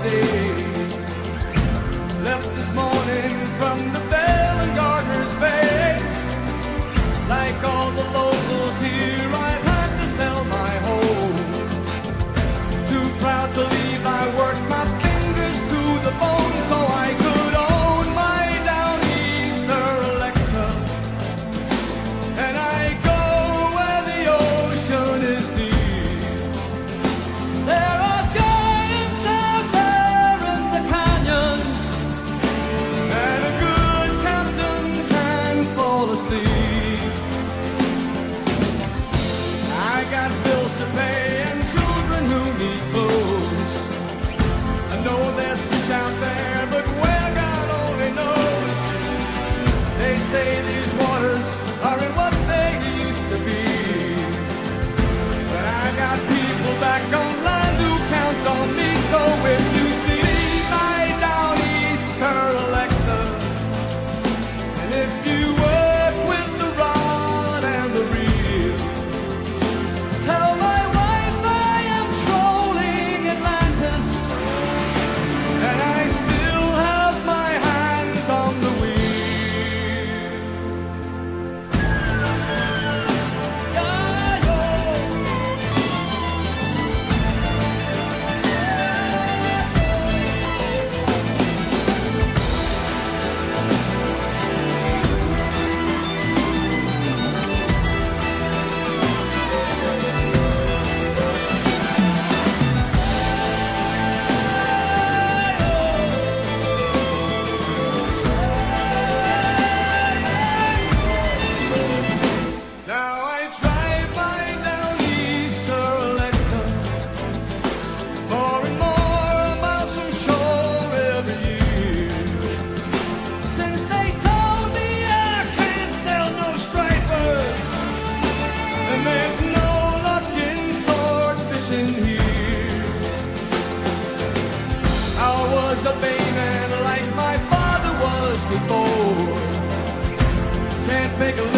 holiday. Left this morning from the Bell and Gardner's Bay. Like all the locals here, I've had to sell my home. Too proud to leave, I worked my fingers to the bone so I could own my Downeaster Alexa. And I go where the ocean is deep. There are giants out there in the canyons, And a good captain can fall asleep. I got bills to pay and children who need clothes. I know there's fish out there, but where God only knows. They say these waters aren't what they used to be. But I got people back on land who count on me. So if you see my Downeaster Alexa, and if you work with the rod and the reel, tell my wife I am trolling Atlantis. and I still have my hands on the wheel. Now I drive my Downeaster Alexa more and more miles from shore every year. Since they told me I can't sell no stripers, And there's no luck in sword fishing here. I was a bayman like my father was before. Can't make a